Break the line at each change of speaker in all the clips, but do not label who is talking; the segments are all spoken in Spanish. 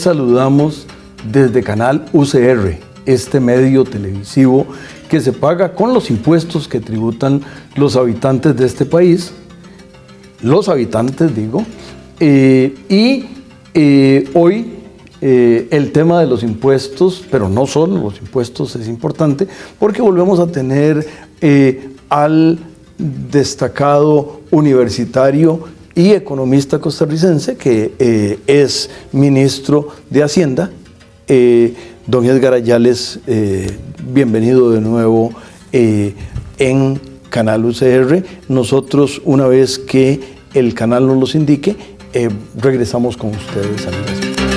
saludamos desde Canal UCR, este medio televisivo que se paga con los impuestos que tributan los habitantes de este país, hoy el tema de los impuestos, pero no solo los impuestos, es importante porque volvemos a tener al destacado universitario y economista costarricense que es ministro de Hacienda, don Edgar Ayales. Bienvenido de nuevo en Canal UCR. Nosotros, una vez que el canal nos los indique, regresamos con ustedes, amigas.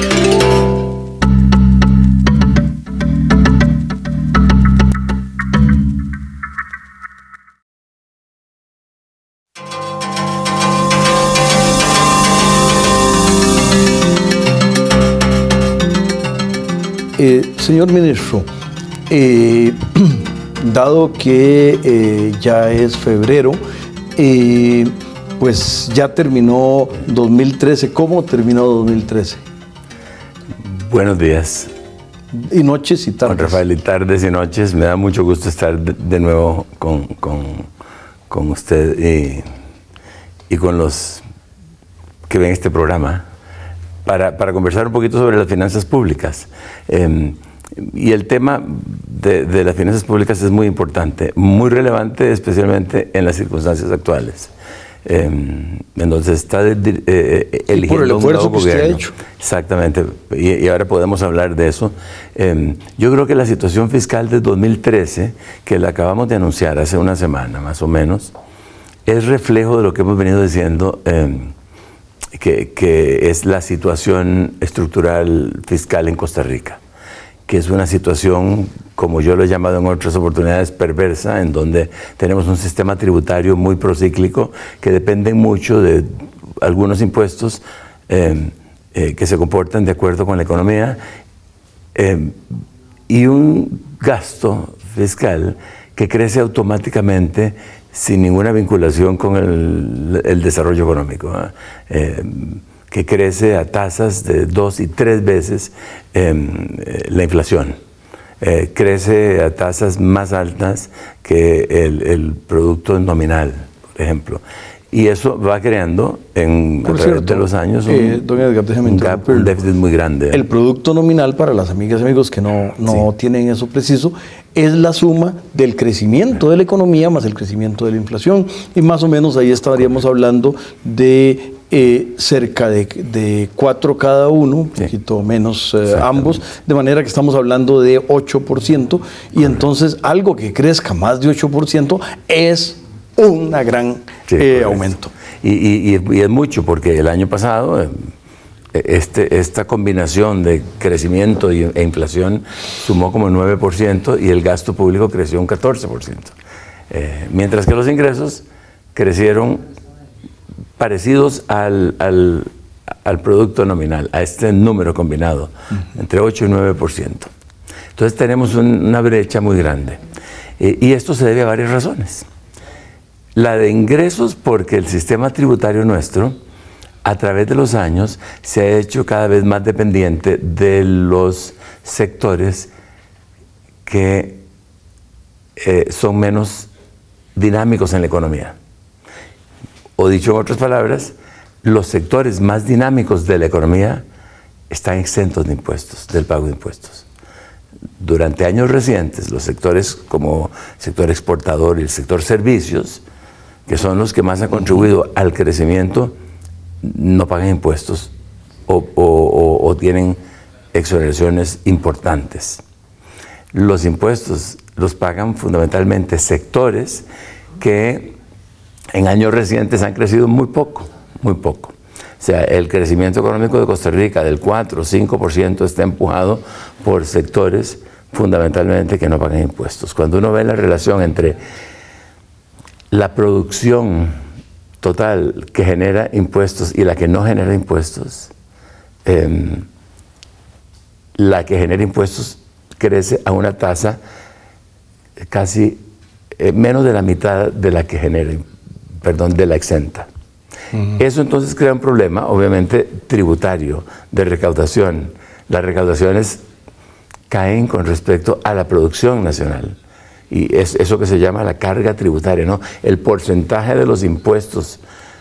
Señor ministro, dado que ya es febrero, pues ya terminó 2013. ¿Cómo terminó 2013?
Buenos días.
Y noches y tardes.
Con Rafael, y tardes y noches. Me da mucho gusto estar de nuevo con usted y con los que ven este programa para conversar un poquito sobre las finanzas públicas. Y el tema de las finanzas públicas es muy importante, muy relevante, especialmente en las circunstancias actuales. Entonces está eligiendo
por el esfuerzo que usted ha hecho.
Exactamente, y ahora podemos hablar de eso. Yo creo que la situación fiscal de 2013, que la acabamos de anunciar hace una semana más o menos, es reflejo de lo que hemos venido diciendo, que es la situación estructural fiscal en Costa Rica, que es una situación, como yo lo he llamado en otras oportunidades, perversa, en donde tenemos un sistema tributario muy procíclico que depende mucho de algunos impuestos que se comportan de acuerdo con la economía, y un gasto fiscal que crece automáticamente sin ninguna vinculación con el desarrollo económico, que crece a tasas de 2 y 3 veces la inflación. Crece a tasas más altas que el producto nominal, por ejemplo. Y eso va creando, a través de los años,
don Edgar,
un déficit muy grande.
El producto nominal, para las amigas y amigos que no tienen eso preciso, es la suma del crecimiento de la economía más el crecimiento de la inflación. Y más o menos ahí estaríamos hablando de cerca de 4 cada uno, un poquito menos ambos, de manera que estamos hablando de 8%, y entonces algo que crezca más de 8% es una gran aumento.
Y es mucho, porque el año pasado esta combinación de crecimiento e inflación sumó como 9% y el gasto público creció un 14%, mientras que los ingresos crecieron parecidos al producto nominal, a este número combinado, entre 8 y 9%. Entonces tenemos una brecha muy grande. Y esto se debe a varias razones. La de ingresos, porque el sistema tributario nuestro, a través de los años, se ha hecho cada vez más dependiente de los sectores que son menos dinámicos en la economía. O dicho en otras palabras, los sectores más dinámicos de la economía están exentos de impuestos, del pago de impuestos. Durante años recientes, los sectores como el sector exportador y el sector servicios, que son los que más han contribuido al crecimiento, no pagan impuestos o tienen exoneraciones importantes. Los impuestos los pagan fundamentalmente sectores que en años recientes han crecido muy poco, muy poco. O sea, el crecimiento económico de Costa Rica del 4 o 5% está empujado por sectores fundamentalmente que no pagan impuestos. Cuando uno ve la relación entre la producción total que genera impuestos y la que no genera impuestos, la que genera impuestos crece a una tasa casi menos de la mitad de la que genera, de la exenta. Eso entonces crea un problema, obviamente, tributario, de recaudación, las recaudaciones caen con respecto a la producción nacional. Y es eso que se llama la carga tributaria, ¿no? El porcentaje de los impuestos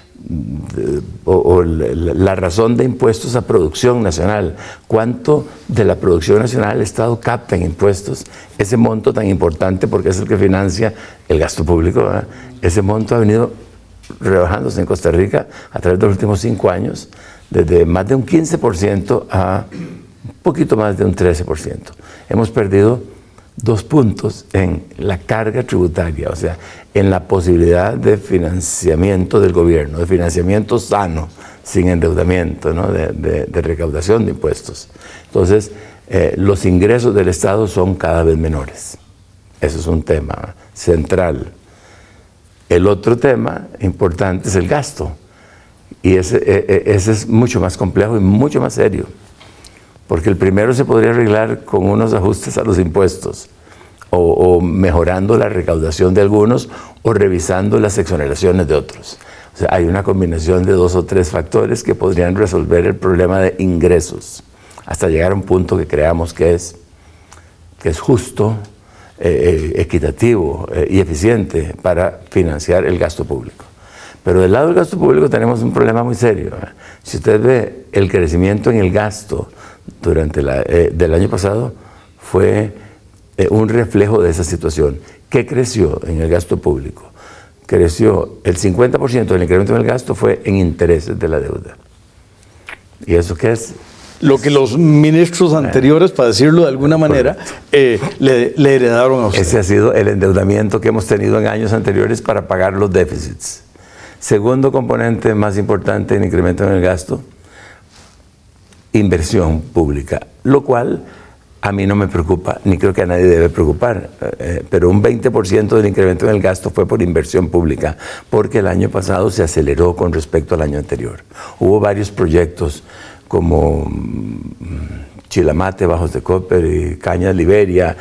o la razón de impuestos a producción nacional. ¿Cuánto de la producción nacional el Estado capta en impuestos? Ese monto tan importante, porque es el que financia el gasto público, ¿verdad? Ese monto ha venido rebajándose en Costa Rica a través de los últimos 5 años, desde más de un 15% a un poquito más de un 13%. Hemos perdido 2 puntos en la carga tributaria, o sea, en la posibilidad de financiamiento del gobierno, de financiamiento sano, sin endeudamiento, ¿no? de recaudación de impuestos. Entonces, los ingresos del Estado son cada vez menores. Eso es un tema central. El otro tema importante es el gasto, y ese es mucho más complejo y mucho más serio. Porque el primero se podría arreglar con unos ajustes a los impuestos, o mejorando la recaudación de algunos, o revisando las exoneraciones de otros. O sea, hay una combinación de 2 o 3 factores que podrían resolver el problema de ingresos, hasta llegar a un punto que creamos que es justo, equitativo y eficiente para financiar el gasto público. Pero del lado del gasto público tenemos un problema muy serio. Si usted ve el crecimiento en el gasto durante del año pasado, fue un reflejo de esa situación. ¿Qué creció en el gasto público? Creció el 50% del incremento del gasto fue en intereses de la deuda. ¿Y eso qué es?
Lo que los ministros anteriores, para decirlo de alguna manera, le heredaron a usted.
Ese ha sido el endeudamiento que hemos tenido en años anteriores para pagar los déficits. Segundo componente más importante en incremento en el gasto, inversión pública, lo cual a mí no me preocupa, ni creo que a nadie debe preocupar, pero un 20% del incremento en el gasto fue por inversión pública, porque el año pasado se aceleró con respecto al año anterior. Hubo varios proyectos como Chilamate, Bajos de Copper y Cañas Liberia,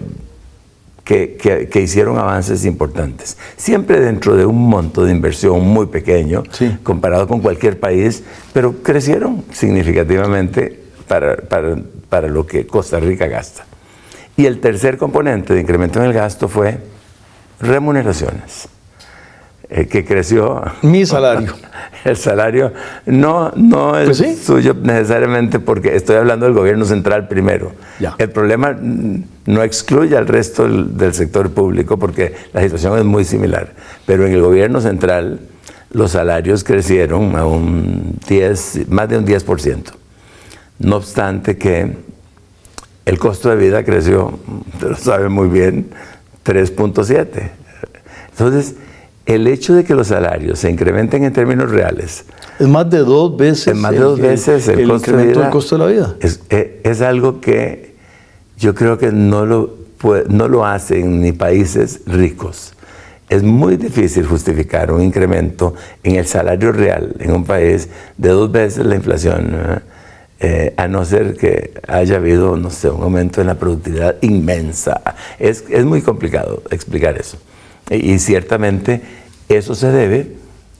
que hicieron avances importantes. Siempre dentro de un monto de inversión muy pequeño, sí, comparado con cualquier país, pero crecieron significativamente para lo que Costa Rica gasta. Y el tercer componente de incremento en el gasto fue remuneraciones, que creció.
Mi salario.
El salario no es pues sí, suyo necesariamente, porque estoy hablando del gobierno central primero. Ya. El problema no excluye al resto del sector público, porque la situación es muy similar. Pero en el gobierno central los salarios crecieron a más de un 10%. No obstante que el costo de vida creció, usted lo sabe muy bien, 3.7. Entonces, el hecho de que los salarios se incrementen en términos reales
es más de 2 veces,
el
incremento del costo de la vida.
Es algo que yo creo que no lo hacen ni países ricos. Es muy difícil justificar un incremento en el salario real en un país de 2 veces la inflación, a no ser que haya habido, no sé, un aumento en la productividad inmensa. Es muy complicado explicar eso. Y ciertamente eso se debe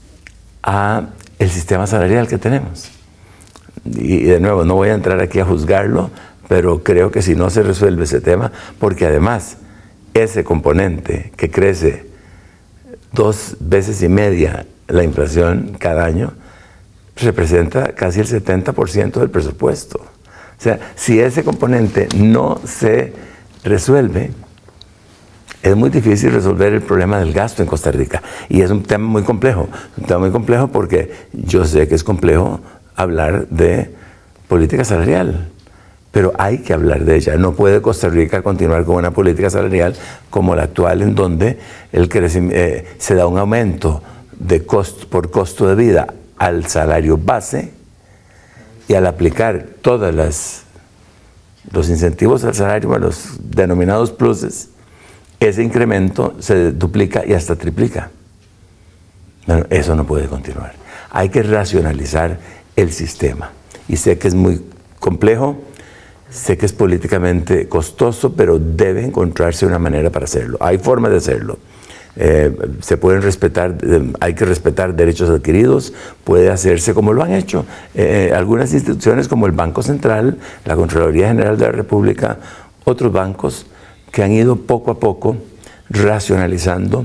al sistema salarial que tenemos. Y de nuevo, no voy a entrar aquí a juzgarlo, pero creo que si no se resuelve ese tema, porque además ese componente que crece 2 veces y media la inflación cada año, representa casi el 70% del presupuesto. O sea, si ese componente no se resuelve, es muy difícil resolver el problema del gasto en Costa Rica. Y es un tema muy complejo. Un tema muy complejo porque yo sé que es complejo hablar de política salarial, pero hay que hablar de ella. No puede Costa Rica continuar con una política salarial como la actual, en donde se da un aumento de por costo de vida al salario base, y al aplicar todos los incentivos al salario, a los denominados pluses, ese incremento se duplica y hasta triplica. Bueno, eso no puede continuar. Hay que racionalizar el sistema. Y sé que es muy complejo, sé que es políticamente costoso, pero debe encontrarse una manera para hacerlo. Hay formas de hacerlo. se pueden respetar, hay que respetar derechos adquiridos, puede hacerse como lo han hecho algunas instituciones como el Banco Central, la Contraloría General de la República, otros bancos que han ido poco a poco racionalizando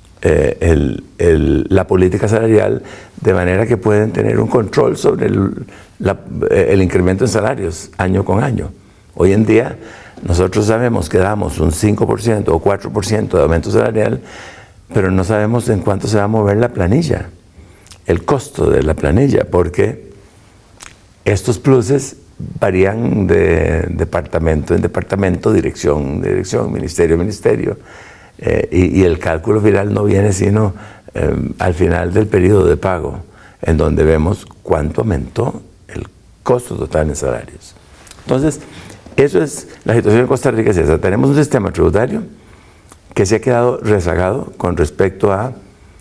la política salarial, de manera que pueden tener un control sobre el incremento en salarios año con año. Hoy en día nosotros sabemos que damos un 5% o 4% de aumento salarial, pero no sabemos en cuánto se va a mover la planilla, el costo de la planilla, porque estos pluses varían de departamento en departamento, dirección en dirección, ministerio en ministerio, y el cálculo final no viene sino al final del periodo de pago, en donde vemos cuánto aumentó el costo total en salarios. Entonces, eso es la situación en Costa Rica, es esa. Tenemos un sistema tributario que se ha quedado rezagado con respecto a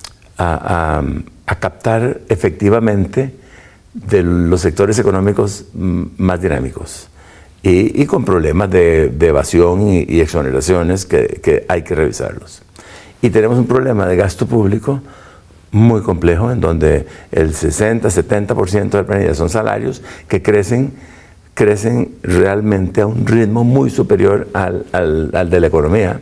captar efectivamente de los sectores económicos más dinámicos y con problemas de evasión y exoneraciones que hay que revisarlos. Y tenemos un problema de gasto público muy complejo, en donde el 60-70% de la planilla son salarios que crecen realmente a un ritmo muy superior al de la economía,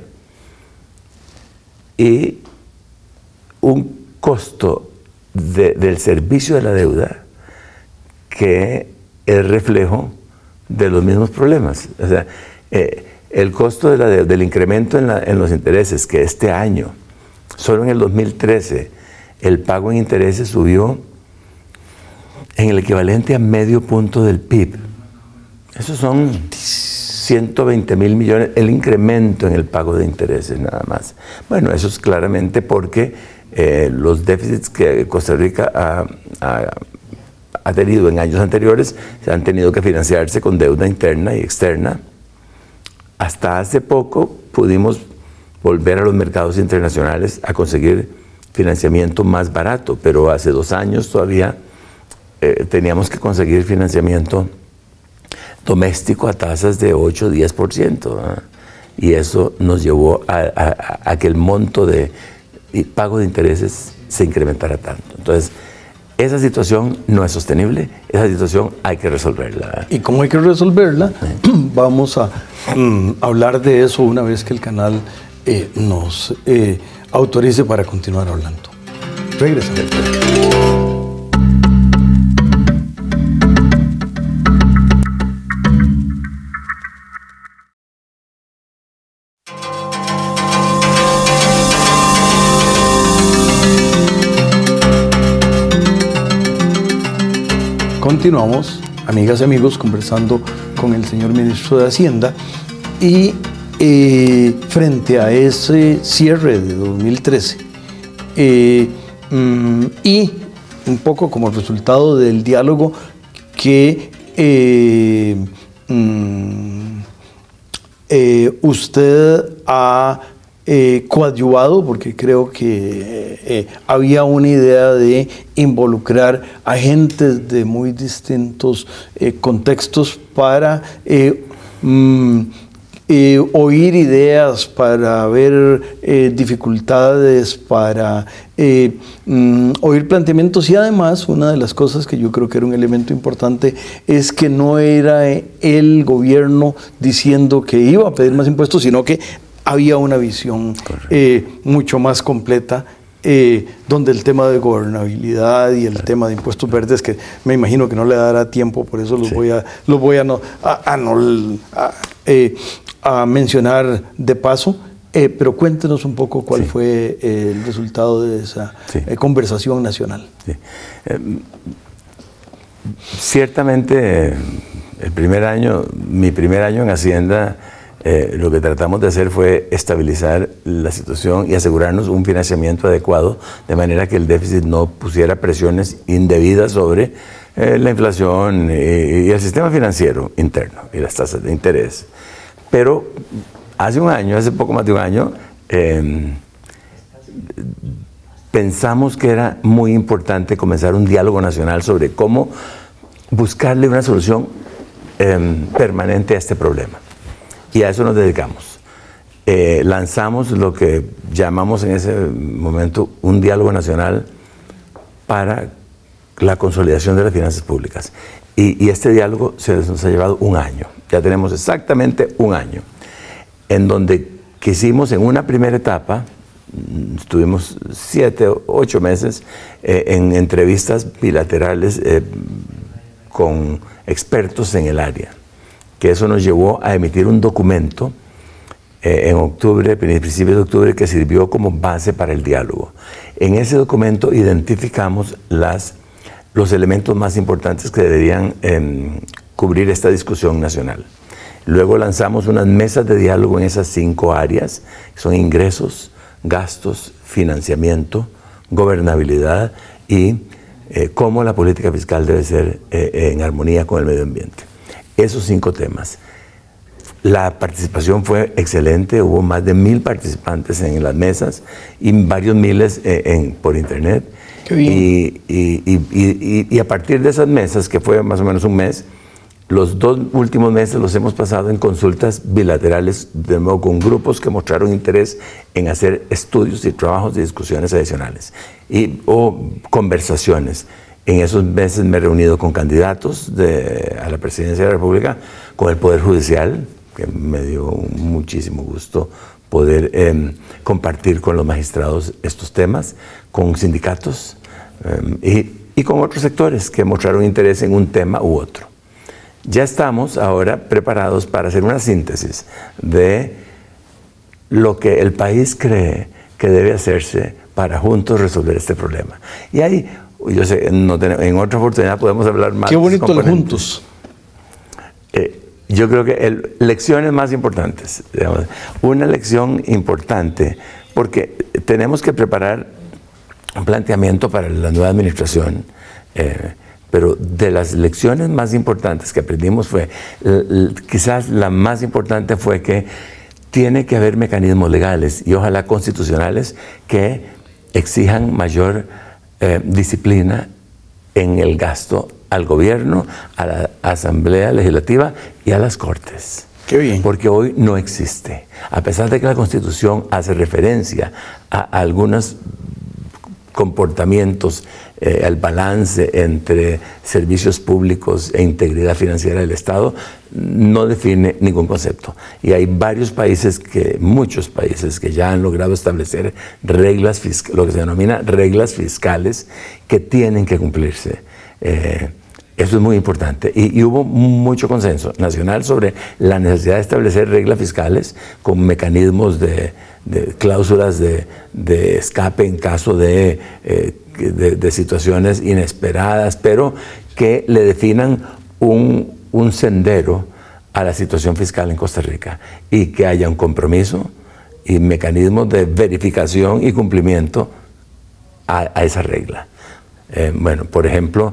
y un costo del servicio de la deuda que es reflejo de los mismos problemas. O sea, el costo de la deuda, del incremento en los intereses, que este año, solo en el 2013, el pago en intereses subió en el equivalente a medio punto del PIB. Esos son 120.000 millones, el incremento en el pago de intereses nada más. Bueno, eso es claramente porque los déficits que Costa Rica ha tenido en años anteriores se han tenido que financiarse con deuda interna y externa. Hasta hace poco pudimos volver a los mercados internacionales a conseguir financiamiento más barato, pero hace 2 años todavía teníamos que conseguir financiamiento doméstico a tasas de 8-10%, ¿verdad? Y eso nos llevó a que el monto de pago de intereses se incrementara tanto. Entonces, esa situación no es sostenible, esa situación hay que resolverla.
¿Y cómo hay que resolverla? Vamos a hablar de eso una vez que el canal nos autorice para continuar hablando. Regresamos. Continuamos, amigas y amigos, conversando con el señor ministro de Hacienda, y frente a ese cierre de 2013 y un poco como resultado del diálogo que usted ha coadyuvado, porque creo que había una idea de involucrar agentes de muy distintos contextos para oír ideas, para ver dificultades, para oír planteamientos. Y además, una de las cosas que yo creo que era un elemento importante es que no era el gobierno diciendo que iba a pedir más impuestos, sino que había una visión mucho más completa, donde el tema de gobernabilidad y el tema de impuestos verdes, que me imagino que no le dará tiempo, por eso los voy a mencionar de paso, pero cuéntenos un poco cuál fue el resultado de esa conversación nacional. Sí.
Ciertamente, mi primer año en Hacienda, lo que tratamos de hacer fue estabilizar la situación y asegurarnos un financiamiento adecuado, de manera que el déficit no pusiera presiones indebidas sobre la inflación y el sistema financiero interno y las tasas de interés. Pero hace poco más de un año, pensamos que era muy importante comenzar un diálogo nacional sobre cómo buscarle una solución permanente a este problema. Y a eso nos dedicamos. lanzamos lo que llamamos en ese momento un diálogo nacional para la consolidación de las finanzas públicas. Y este diálogo se nos ha llevado un año. Ya tenemos exactamente un año, en donde quisimos en una primera etapa, estuvimos 7 o 8 meses en entrevistas bilaterales con expertos en el área, que eso nos llevó a emitir un documento en octubre, principios de octubre, que sirvió como base para el diálogo. En ese documento identificamos los elementos más importantes que deberían cubrir esta discusión nacional. Luego lanzamos unas mesas de diálogo en esas 5 áreas, que son ingresos, gastos, financiamiento, gobernabilidad y cómo la política fiscal debe ser en armonía con el medio ambiente. Esos 5 temas. La participación fue excelente, hubo más de 1000 participantes en las mesas y varios miles por internet.
Qué bien.
Y a partir de esas mesas, que fue más o menos un mes, los 2 últimos meses los hemos pasado en consultas bilaterales, de nuevo con grupos que mostraron interés en hacer estudios y trabajos de discusiones adicionales o conversaciones. En esos meses me he reunido con candidatos a la presidencia de la República, con el Poder Judicial, que me dio muchísimo gusto poder compartir con los magistrados estos temas, con sindicatos y con otros sectores que mostraron interés en un tema u otro. Ya estamos ahora preparados para hacer una síntesis de lo que el país cree que debe hacerse para juntos resolver este problema. Y ahí, yo sé, en otra oportunidad podemos hablar más.
Qué bonito el juntos.
Yo creo que lecciones más importantes, digamos, una lección importante, porque tenemos que preparar un planteamiento para la nueva administración, pero de las lecciones más importantes que aprendimos fue, quizás la más importante fue que tiene que haber mecanismos legales y ojalá constitucionales que exijan mayor disciplina en el gasto al gobierno, a la Asamblea Legislativa y a las Cortes.
Qué bien.
Porque hoy no existe. A pesar de que la Constitución hace referencia a algunos comportamientos, al balance entre servicios públicos e integridad financiera del Estado, no define ningún concepto. Y hay muchos países que ya han logrado establecer reglas fiscales, lo que se denomina reglas fiscales, que tienen que cumplirse. Eso es muy importante y hubo mucho consenso nacional sobre la necesidad de establecer reglas fiscales con mecanismos de cláusulas de escape en caso de situaciones inesperadas, pero que le definan un sendero a la situación fiscal en Costa Rica y que haya un compromiso y mecanismos de verificación y cumplimiento a esa regla. Bueno, por ejemplo,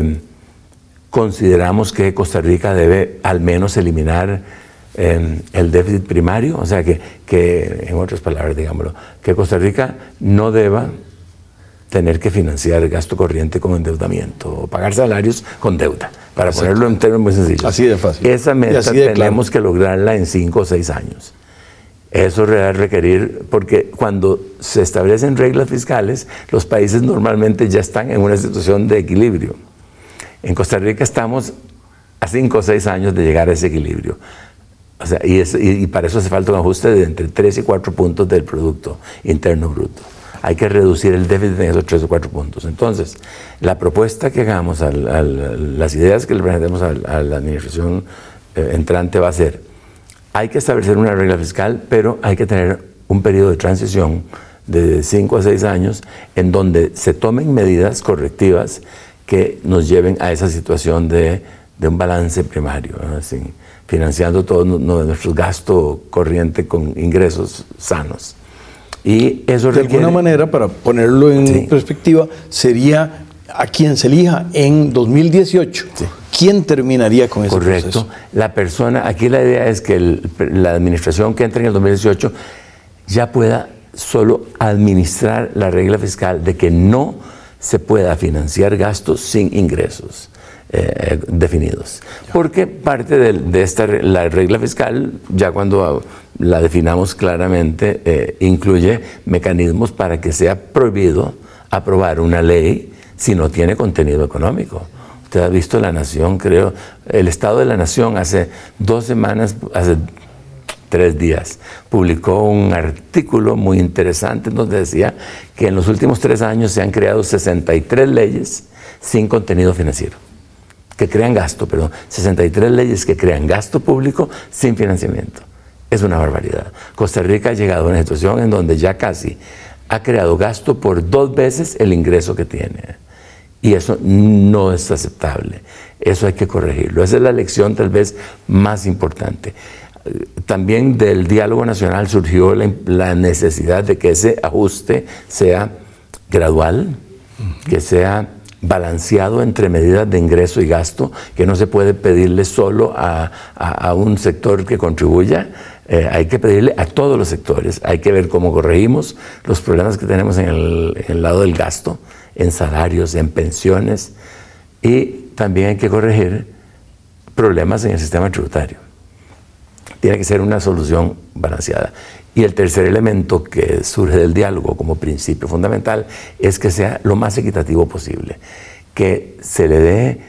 consideramos que Costa Rica debe al menos eliminar el déficit primario, o sea que en otras palabras, digámoslo, que Costa Rica no deba tener que financiar gasto corriente con endeudamiento o pagar salarios con deuda, para ponerlo en términos muy sencillos.
Así de fácil.
Esa meta tenemos que lograrla en 5 o 6 años. Eso va a requerir, porque cuando se establecen reglas fiscales, los países normalmente ya están en una situación de equilibrio. En Costa Rica estamos a 5 o 6 años de llegar a ese equilibrio. O sea, y para eso hace falta un ajuste de entre 3 y 4 puntos del Producto Interno Bruto. Hay que reducir el déficit en esos 3 o 4 puntos. Entonces, la propuesta que hagamos, las ideas que le presentemos a la administración entrante va a ser: hay que establecer una regla fiscal, pero hay que tener un periodo de transición de 5 a 6 años en donde se tomen medidas correctivas que nos lleven a esa situación de un balance primario, ¿no? Financiando todo nuestro gasto corriente con ingresos sanos. Y eso
de alguna manera, para ponerlo en perspectiva, sería a quien se elija en 2018. Sí. ¿Quién terminaría con ese proceso?
Correcto. La persona, aquí la idea es que la administración que entre en el 2018 ya pueda solo administrar la regla fiscal de que no se pueda financiar gastos sin ingresos definidos. Porque parte de la regla fiscal, ya cuando la definamos claramente, incluye mecanismos para que sea prohibido aprobar una ley si no tiene contenido económico. Usted ha visto La Nación, creo, el Estado de la Nación hace 2 semanas, hace 3 días, publicó un artículo muy interesante donde decía que en los últimos 3 años se han creado 63 leyes sin contenido financiero, que crean gasto, perdón, 63 leyes que crean gasto público sin financiamiento. Es una barbaridad. Costa Rica ha llegado a una situación en donde ya casi ha creado gasto por 2 veces el ingreso que tiene. Y eso no es aceptable. Eso hay que corregirlo. Esa es la lección tal vez más importante. También del diálogo nacional surgió la necesidad de que ese ajuste sea gradual, que sea balanceado entre medidas de ingreso y gasto, que no se puede pedirle solo a un sector que contribuya. Hay que pedirle a todos los sectores. Hay que ver cómo corregimos los problemas que tenemos en el lado del gasto, en salarios, en pensiones, y también hay que corregir problemas en el sistema tributario. Tiene que ser una solución balanceada. Y el tercer elemento que surge del diálogo como principio fundamental es que sea lo más equitativo posible, que se le dé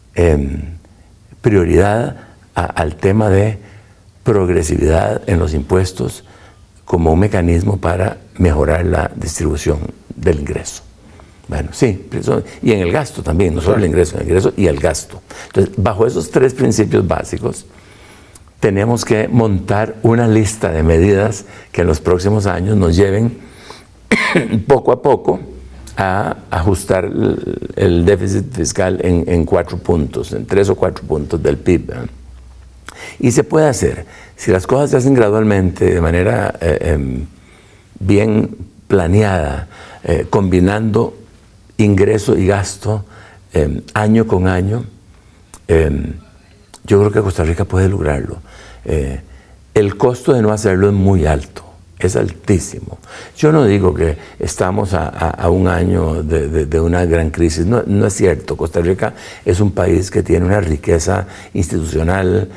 prioridad al tema de progresividad en los impuestos como un mecanismo para mejorar la distribución del ingreso. Bueno, sí, y en el gasto también, no solo el ingreso y el gasto. Entonces, bajo esos 3 principios básicos, tenemos que montar una lista de medidas que en los próximos años nos lleven poco a poco a ajustar el déficit fiscal en 4 puntos, en 3 o 4 puntos del PIB, ¿verdad? Y se puede hacer, si las cosas se hacen gradualmente, de manera bien planeada, combinando ingreso y gasto año con año, yo creo que Costa Rica puede lograrlo. El costo de no hacerlo es muy alto, es altísimo. Yo no digo que estamos a un año de una gran crisis, no es cierto. Costa Rica es un país que tiene una riqueza institucional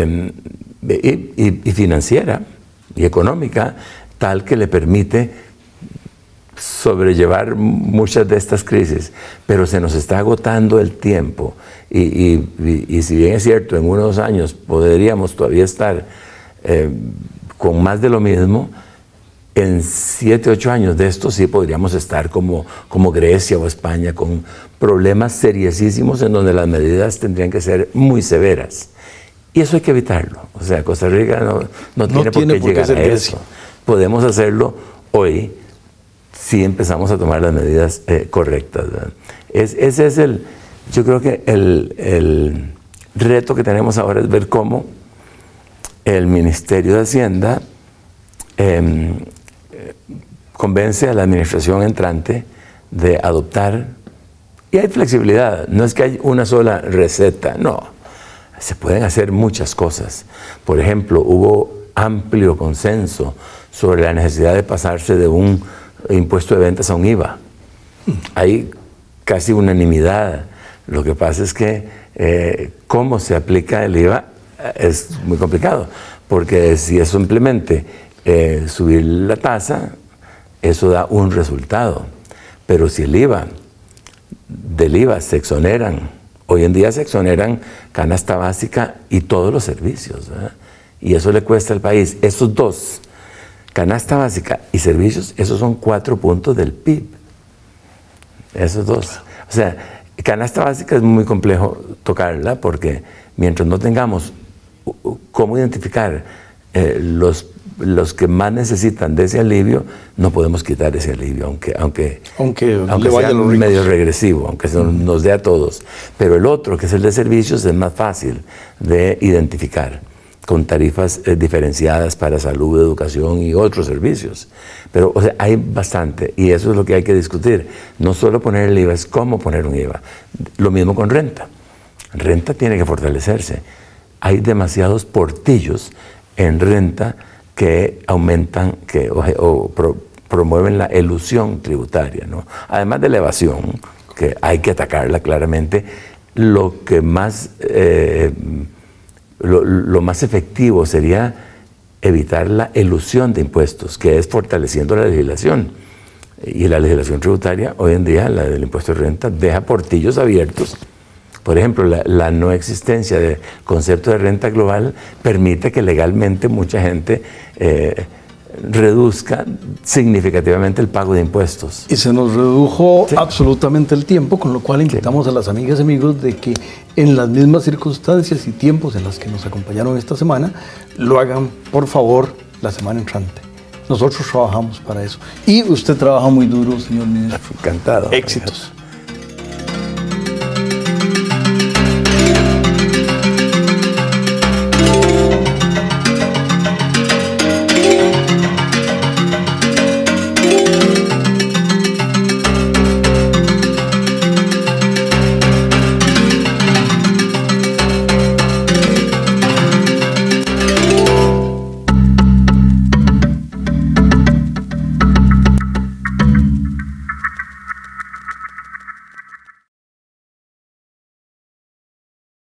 y financiera y económica tal que le permite sobrellevar muchas de estas crisis, pero se nos está agotando el tiempo y si bien es cierto, en 1 o 2 años podríamos todavía estar con más de lo mismo, en 7 o 8 años de esto sí podríamos estar como Grecia o España, con problemas seriosísimos en donde las medidas tendrían que ser muy severas. Y eso hay que evitarlo. O sea, Costa Rica no tiene por qué llegar a eso. Podemos hacerlo hoy si empezamos a tomar las medidas correctas, ¿verdad? Ese es yo creo que el reto que tenemos ahora es ver cómo el Ministerio de Hacienda convence a la administración entrante de adoptar, y hay flexibilidad, no es que hay una sola receta, no, se pueden hacer muchas cosas. Por ejemplo, hubo amplio consenso sobre la necesidad de pasarse de un impuesto de ventas a un IVA. Hay casi unanimidad. Lo que pasa es que cómo se aplica el IVA es muy complicado, porque si es simplemente subir la tasa, eso da un resultado. Pero si del IVA se exoneran, hoy en día se exoneran canasta básica y todos los servicios, ¿verdad? Y eso le cuesta al país. Esos 2, canasta básica y servicios, esos son 4 puntos del PIB. Esos 2. O sea, canasta básica es muy complejo tocarla porque mientras no tengamos cómo identificar los que más necesitan de ese alivio, no podemos quitar ese alivio, aunque sea medio regresivo, aunque nos dé a todos. Pero el otro, que es el de servicios, es más fácil de identificar, con tarifas diferenciadas para salud, educación y otros servicios. Pero, o sea, hay bastante, y eso es lo que hay que discutir. No solo poner el IVA, es cómo poner un IVA. Lo mismo con renta. Renta tiene que fortalecerse. Hay demasiados portillos en renta que aumentan promueven la elusión tributaria, ¿no? Además de la evasión, que hay que atacarla claramente, lo más efectivo sería evitar la elusión de impuestos, que es fortaleciendo la legislación. Y la legislación tributaria, hoy en día, la del impuesto de renta, deja portillos abiertos. Por ejemplo, la no existencia del concepto de renta global permite que legalmente mucha gente reduzca significativamente el pago de impuestos.
Y se nos redujo absolutamente el tiempo, con lo cual invitamos a las amigas y amigos de que en las mismas circunstancias y tiempos en las que nos acompañaron esta semana, lo hagan, por favor, la semana entrante. Nosotros trabajamos para eso. Y usted trabaja muy duro, señor ministro.
Encantado.
Éxitos.